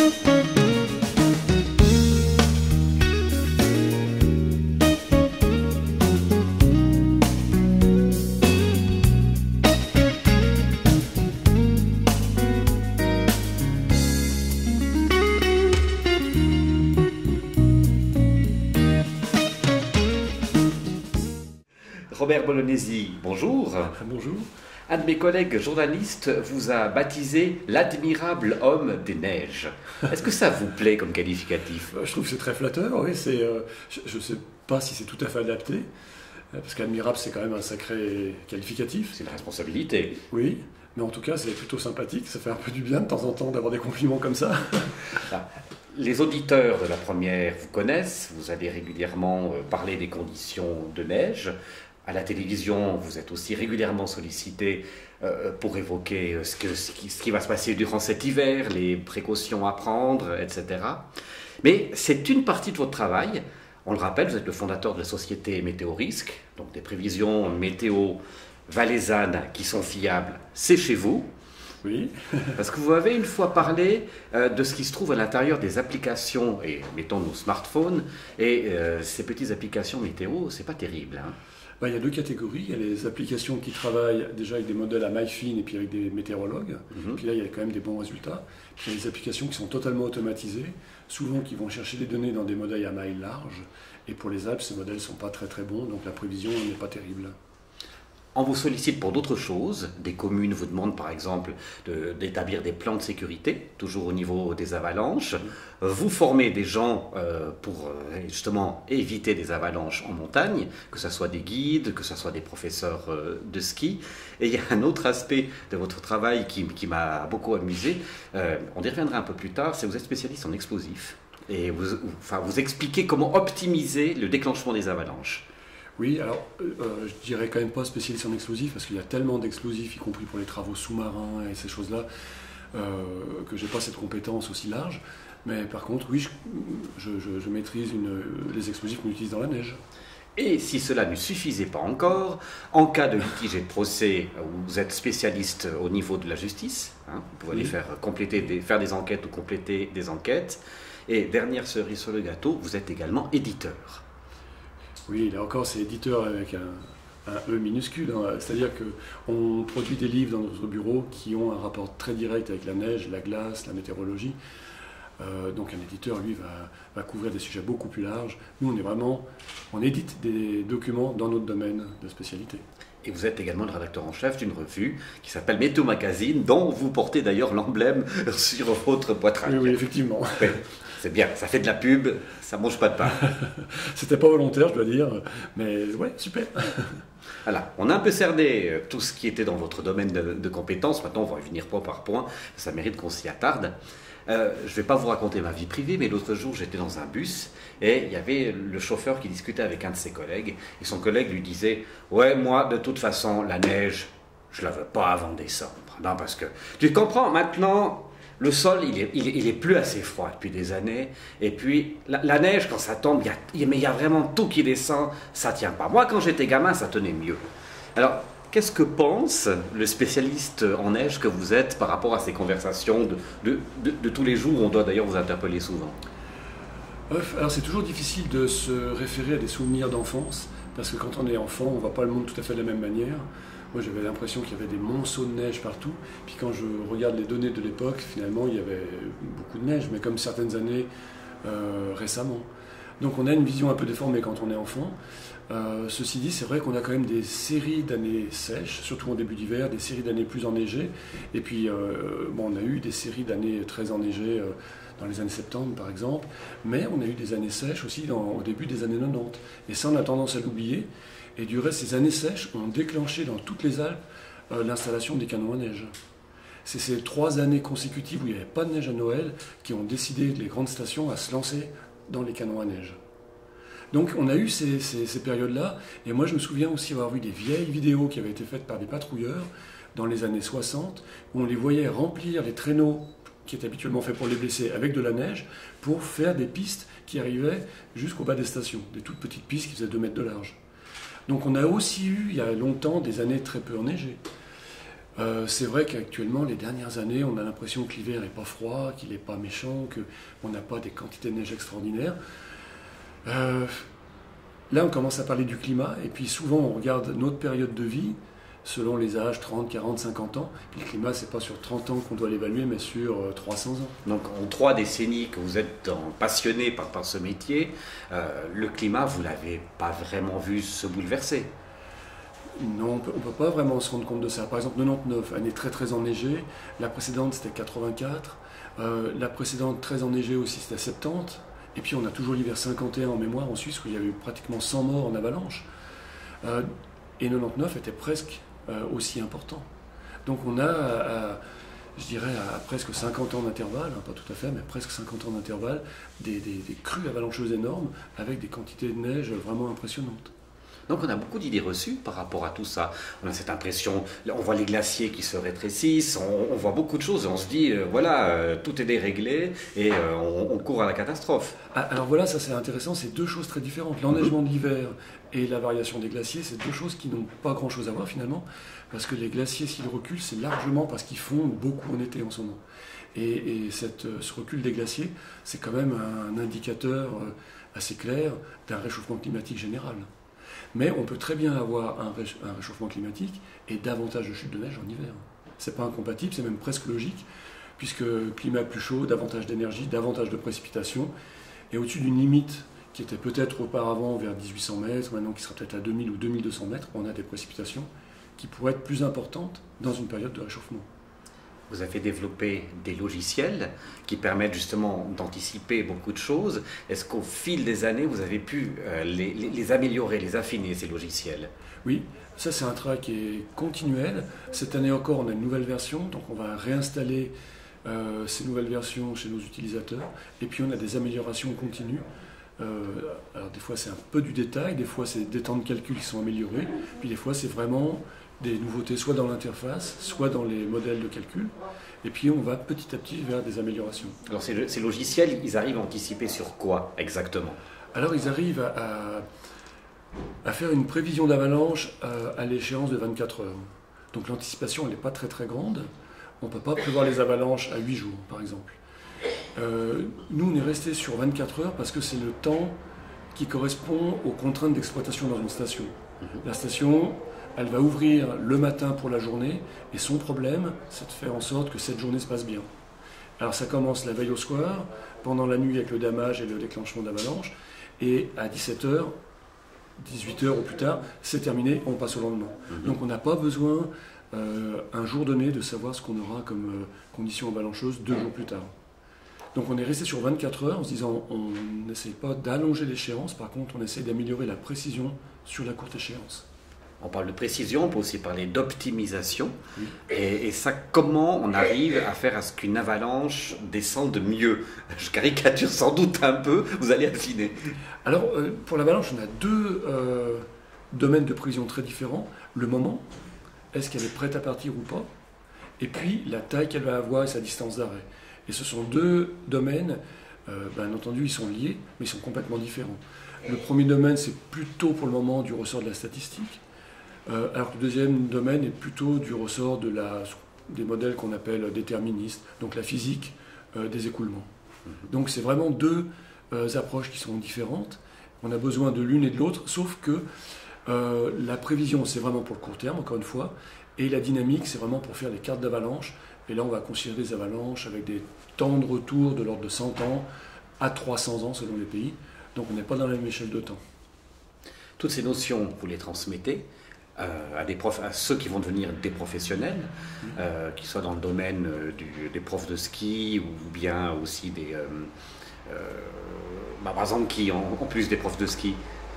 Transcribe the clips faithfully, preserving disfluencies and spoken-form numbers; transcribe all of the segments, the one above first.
Robert Bolognesi, bonjour. Bonjour. Un de mes collègues journalistes vous a baptisé l'admirable homme des neiges. Est-ce que ça vous plaît comme qualificatif? Je trouve que c'est très flatteur, oui. C'est, euh, je ne sais pas si c'est tout à fait adapté, parce qu'admirable, c'est quand même un sacré qualificatif. C'est une responsabilité. Oui, mais en tout cas, c'est plutôt sympathique. Ça fait un peu du bien de temps en temps d'avoir des compliments comme ça. Les auditeurs de la première vous connaissent. Vous allez régulièrement parler des conditions de neige. À la télévision, vous êtes aussi régulièrement sollicité euh, pour évoquer ce, que, ce, qui, ce qui va se passer durant cet hiver, les précautions à prendre, et cetera. Mais c'est une partie de votre travail. On le rappelle, vous êtes le fondateur de la société Météo-Risque, donc des prévisions météo valaisannes qui sont fiables, c'est chez vous. Oui. Parce que vous avez une fois parlé euh, de ce qui se trouve à l'intérieur des applications, et mettons nos smartphones, et euh, ces petites applications météo, c'est pas terrible, hein. Ben, il y a deux catégories. Il y a les applications qui travaillent déjà avec des modèles à maille fine et puis avec des météorologues. Mm-hmm. Puis là, il y a quand même des bons résultats. Puis il y a des applications qui sont totalement automatisées, souvent qui vont chercher des données dans des modèles à maille large. Et pour les Alpes, ces modèles ne sont pas très très bons, donc la prévision n'est pas terrible. On vous sollicite pour d'autres choses. Des communes vous demandent par exemple de, d'établir des plans de sécurité, toujours au niveau des avalanches. Vous formez des gens euh, pour euh, justement éviter des avalanches en montagne, que ce soit des guides, que ce soit des professeurs euh, de ski. Et il y a un autre aspect de votre travail qui, qui m'a beaucoup amusé. Euh, on y reviendra un peu plus tard, c'est que vous êtes spécialiste en explosifs. Et vous, enfin, vous expliquez comment optimiser le déclenchement des avalanches. Oui, alors euh, je dirais quand même pas spécialiste en explosifs parce qu'il y a tellement d'explosifs, y compris pour les travaux sous-marins et ces choses-là, euh, que j'ai pas cette compétence aussi large. Mais par contre, oui, je, je, je, je maîtrise une, les explosifs qu'on utilise dans la neige. Et si cela ne suffisait pas encore, en cas de litige et de procès, vous êtes spécialiste au niveau de la justice, hein, vous pouvez oui. aller faire, compléter des, faire des enquêtes ou compléter des enquêtes. Et dernière cerise sur le gâteau, vous êtes également éditeur. Oui, là encore, c'est éditeur avec un, un E minuscule. Hein. C'est-à-dire qu'on produit des livres dans notre bureau qui ont un rapport très direct avec la neige, la glace, la météorologie. Euh, donc un éditeur, lui, va, va couvrir des sujets beaucoup plus larges. Nous, on est vraiment, on édite des documents dans notre domaine de spécialité. Et vous êtes également le rédacteur en chef d'une revue qui s'appelle Météo Magazine, dont vous portez d'ailleurs l'emblème sur votre poitrine. Oui, oui, effectivement. Oui. C'est bien, ça fait de la pub, ça mange pas de pain. C'était pas volontaire, je dois dire, mais ouais, super. Voilà, on a un peu cerné tout ce qui était dans votre domaine de, de compétences. Maintenant, on va y venir point par point, ça mérite qu'on s'y attarde. Euh, je ne vais pas vous raconter ma vie privée, mais l'autre jour, j'étais dans un bus et il y avait le chauffeur qui discutait avec un de ses collègues. Et son collègue lui disait « Ouais, moi, de toute façon, la neige, je la veux pas avant décembre. Non, parce que, tu comprends, maintenant... » Le sol, il est, il, est, il est plus assez froid depuis des années. Et puis, la, la neige, quand ça tombe, il y a, mais il y a vraiment tout qui descend, ça tient pas. Moi, quand j'étais gamin, ça tenait mieux. Alors, qu'est-ce que pense le spécialiste en neige que vous êtes par rapport à ces conversations de, de, de, de tous les jours où on doit d'ailleurs vous interpeller souvent? Alors, c'est toujours difficile de se référer à des souvenirs d'enfance, parce que quand on est enfant, on ne voit pas le monde tout à fait de la même manière. Moi, j'avais l'impression qu'il y avait des monceaux de neige partout. Puis quand je regarde les données de l'époque, finalement, il y avait beaucoup de neige, mais comme certaines années euh, récemment. Donc on a une vision un peu déformée quand on est enfant. Euh, ceci dit, c'est vrai qu'on a quand même des séries d'années sèches, surtout en début d'hiver, des séries d'années plus enneigées. Et puis, euh, bon, on a eu des séries d'années très enneigées euh, dans les années soixante-dix, par exemple. Mais on a eu des années sèches aussi dans, au début des années quatre-vingt-dix. Et ça, on a tendance à l'oublier. Et du reste, ces années sèches ont déclenché dans toutes les Alpes euh, l'installation des canons à neige. C'est ces trois années consécutives où il n'y avait pas de neige à Noël qui ont décidé, les grandes stations, à se lancer dans les canons à neige. Donc on a eu ces, ces, ces périodes-là, et moi je me souviens aussi avoir vu des vieilles vidéos qui avaient été faites par des patrouilleurs dans les années soixante, où on les voyait remplir les traîneaux qui étaient habituellement faits pour les blessés avec de la neige, pour faire des pistes qui arrivaient jusqu'au bas des stations, des toutes petites pistes qui faisaient deux mètres de large. Donc on a aussi eu, il y a longtemps, des années très peu enneigées. Euh, c'est vrai qu'actuellement, les dernières années, on a l'impression que l'hiver n'est pas froid, qu'il n'est pas méchant, qu'on n'a pas des quantités de neige extraordinaires. Euh, là, on commence à parler du climat, et puis souvent, on regarde notre période de vie, selon les âges, trente, quarante, cinquante ans. Puis le climat, c'est pas sur trente ans qu'on doit l'évaluer, mais sur euh, trois cents ans. Donc en trois décennies que vous êtes dans- passionné par, par ce métier, euh, le climat, vous l'avez pas vraiment vu se bouleverser. Non, on peut, ne peut pas vraiment se rendre compte de ça. Par exemple, quatre-vingt-dix-neuf, année très très enneigée. La précédente, c'était quatre-vingt-quatre. Euh, la précédente, très enneigée aussi, c'était soixante-dix. Et puis on a toujours l'hiver cinquante et un en mémoire en Suisse, où il y a eu pratiquement cent morts en avalanche. Euh, et quatre-vingt-dix-neuf était presque euh, aussi important. Donc on a, à- à- je dirais, à presque cinquante ans d'intervalle, hein, pas tout à fait, mais presque cinquante ans d'intervalle, des, des, des crues avalancheuses énormes, avec des quantités de neige vraiment impressionnantes. Donc on a beaucoup d'idées reçues par rapport à tout ça. On a cette impression, on voit les glaciers qui se rétrécissent, on, on voit beaucoup de choses et on se dit, euh, voilà, euh, tout est déréglé et euh, on, on court à la catastrophe. Ah, alors voilà, ça c'est intéressant, c'est deux choses très différentes. L'enneigement de l'hiver et la variation des glaciers, c'est deux choses qui n'ont pas grand-chose à voir finalement, parce que les glaciers, s'ils reculent, c'est largement parce qu'ils fondent beaucoup en été en ce moment. Et, et cette, ce recul des glaciers, c'est quand même un indicateur euh, assez clair d'un réchauffement climatique général. Mais on peut très bien avoir un, réch- un réchauffement climatique et davantage de chutes de neige en hiver. C'est pas incompatible, c'est même presque logique, puisque climat plus chaud, davantage d'énergie, davantage de précipitations, et au-dessus d'une limite qui était peut-être auparavant vers dix-huit cents mètres, maintenant qui sera peut-être à deux mille ou deux mille deux cents mètres, on a des précipitations qui pourraient être plus importantes dans une période de réchauffement. Vous avez développé des logiciels qui permettent justement d'anticiper beaucoup de choses. Est-ce qu'au fil des années, vous avez pu euh, les, les- les améliorer, les affiner, ces logiciels? Oui, ça c'est un travail qui est continuel. Cette année encore, on a une nouvelle version, donc on va réinstaller euh, ces nouvelles versions chez nos utilisateurs. Et puis on a des améliorations continues. Euh, alors des fois c'est un peu du détail, des fois c'est des temps de calcul qui sont améliorés, puis des fois c'est vraiment des nouveautés soit dans l'interface, soit dans les modèles de calcul. Et puis on va petit à petit vers des améliorations. Alors ces, ces logiciels, ils arrivent à anticiper sur quoi exactement? Alors ils arrivent à, à- à faire une prévision d'avalanche à, à l'échéance de vingt-quatre heures. Donc l'anticipation elle n'est pas très très grande. On ne peut pas prévoir les avalanches à huit jours par exemple. Euh, nous on est resté sur vingt-quatre heures parce que c'est le temps qui correspond aux contraintes d'exploitation dans une station. La station, elle va ouvrir le matin pour la journée et son problème c'est de faire en sorte que cette journée se passe bien. Alors ça commence la veille au soir, pendant la nuit avec le damage et le déclenchement d'avalanche, et à dix-sept heures, dix-huit heures ou plus tard, c'est terminé, on passe au lendemain. Mhm. Donc on n'a pas besoin, euh, un jour donné, de savoir ce qu'on aura comme euh, conditions avalancheuses deux jours plus tard. Donc on est resté sur vingt-quatre heures en se disant on n'essaye pas d'allonger l'échéance, par contre on essaie d'améliorer la précision sur la courte échéance. On parle de précision, on peut aussi parler d'optimisation. Oui. Et, et ça, comment on arrive à faire à ce qu'une avalanche descende mieux? Je caricature sans doute un peu, vous allez affiner. Alors, euh, pour l'avalanche, on a deux euh, domaines de prévision très différents. Le moment, est-ce qu'elle est prête à partir ou pas? Et puis, la taille qu'elle va avoir et sa distance d'arrêt. Et ce sont deux domaines, euh, bien entendu, ils sont liés, mais ils sont complètement différents. Le premier domaine, c'est plutôt pour le moment du ressort de la statistique, euh, alors que le deuxième domaine est plutôt du ressort de la, des modèles qu'on appelle déterministes, donc la physique euh, des écoulements. Donc, c'est vraiment deux euh, approches qui sont différentes. On a besoin de l'une et de l'autre, sauf que euh, la prévision, c'est vraiment pour le court terme, encore une fois, et la dynamique, c'est vraiment pour faire les cartes d'avalanche. Et là, on va considérer des avalanches avec des temps de retour de l'ordre de cent ans à trois cents ans selon les pays. Donc, on n'est pas dans la même échelle de temps. Toutes ces notions, vous les transmettez euh, à, des profs, à ceux qui vont devenir des professionnels, euh, qu'ils soient dans le domaine euh, du- des profs de ski ou bien aussi des... euh, euh, bah, par exemple, qui en, en plus des profs de ski.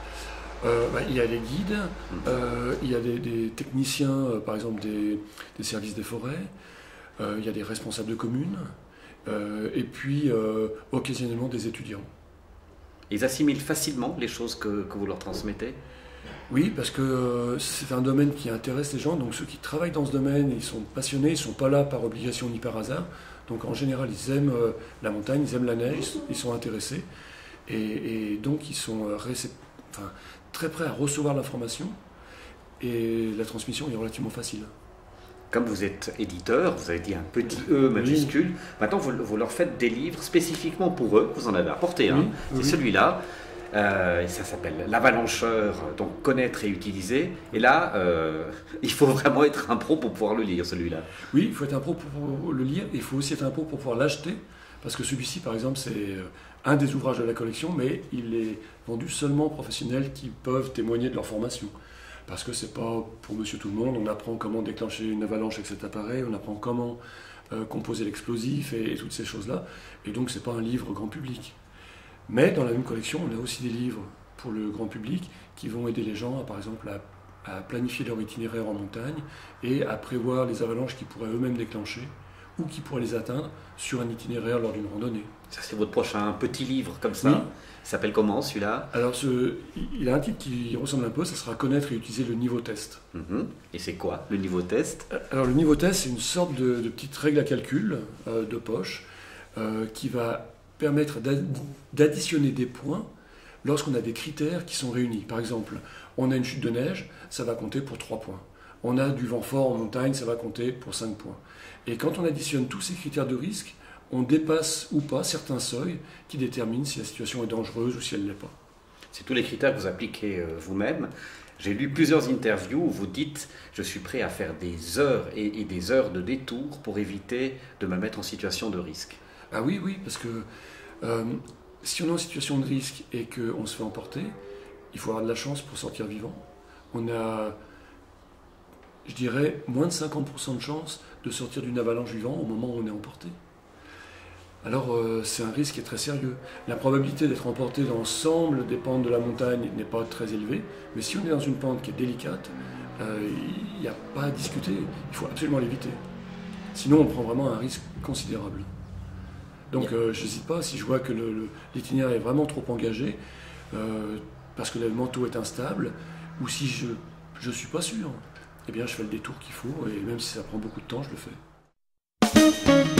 Euh, bah, il y a les guides, euh, il y a des, des techniciens, euh, par exemple des, des services des forêts, euh, il y a des responsables de communes, euh, et puis euh, occasionnellement des étudiants. Ils assimilent facilement les choses que, que vous leur transmettez? Oui, parce que euh, c'est un domaine qui intéresse les gens, donc ceux qui travaillent dans ce domaine, ils sont passionnés, ils ne sont pas là par obligation ni par hasard. Donc en général, ils aiment euh, la montagne, ils aiment la neige, ils sont intéressés, et, et donc ils sont euh, récep- enfin, très prêts à recevoir l'information, et la transmission est relativement facile. comme vous êtes éditeur, vous avez dit un petit E majuscule, oui. Maintenant vous, vous leur faites des livres spécifiquement pour eux, vous en avez apporté un, oui, c'est oui. Celui-là, euh, ça s'appelle L'Avalancheur, donc connaître et utiliser, et là, euh, il faut vraiment être un pro pour pouvoir le lire, celui-là. Oui, il faut être un pro pour le lire, et il faut aussi être un pro pour pouvoir l'acheter, parce que celui-ci, par exemple, c'est un des ouvrages de la collection, mais il est vendu seulement aux professionnels qui peuvent témoigner de leur formation. Parce que c'est pas pour monsieur tout le monde, on apprend comment déclencher une avalanche avec cet appareil, on apprend comment euh, composer l'explosif et, et toutes ces choses-là. Et donc c'est pas un livre grand public. Mais dans la même collection, on a aussi des livres pour le grand public qui vont aider les gens, à, par exemple, à, à planifier leur itinéraire en montagne et à prévoir les avalanches qu'ils pourraient eux-mêmes déclencher ou qui pourraient les atteindre sur un itinéraire lors d'une randonnée. Ça, c'est votre prochain petit livre comme ça. Oui. Il s'appelle comment celui-là? Alors, ce, il a un titre qui ressemble un peu, ça sera connaître et utiliser le niveau test. Mmh. Et c'est quoi le niveau test? Alors, le niveau test, c'est une sorte de, de petite règle à calcul euh, de poche euh, qui va permettre d'additionner des points lorsqu'on a des critères qui sont réunis. Par exemple, on a une chute de neige, ça va compter pour trois points. On a du vent fort en montagne, ça va compter pour cinq points. Et quand on additionne tous ces critères de risque, on dépasse ou pas certains seuils qui déterminent si la situation est dangereuse ou si elle ne l'est pas. C'est tous les critères que vous appliquez vous-même. J'ai lu plusieurs interviews où vous dites « je suis prêt à faire des heures et, et des heures de détour pour éviter de me mettre en situation de risque ». Ah oui, oui, parce que euh, si on est en situation de risque et qu'on se fait emporter, il faut avoir de la chance pour sortir vivant. On a, je dirais, moins de cinquante pour cent de chance de sortir d'une avalanche vivant au moment où on est emporté. Alors euh, c'est un risque qui est très sérieux. La probabilité d'être emporté dans l'ensemble des pentes de la montagne n'est pas très élevée, mais si on est dans une pente qui est délicate, euh, il n'y a pas à discuter, il faut absolument l'éviter. Sinon on prend vraiment un risque considérable. Donc euh, je n'hésite pas, si je vois que l'itinéraire est vraiment trop engagé, euh, parce que le manteau est instable, ou si je ne suis pas sûr, eh bien je fais le détour qu'il faut, et même si ça prend beaucoup de temps, je le fais.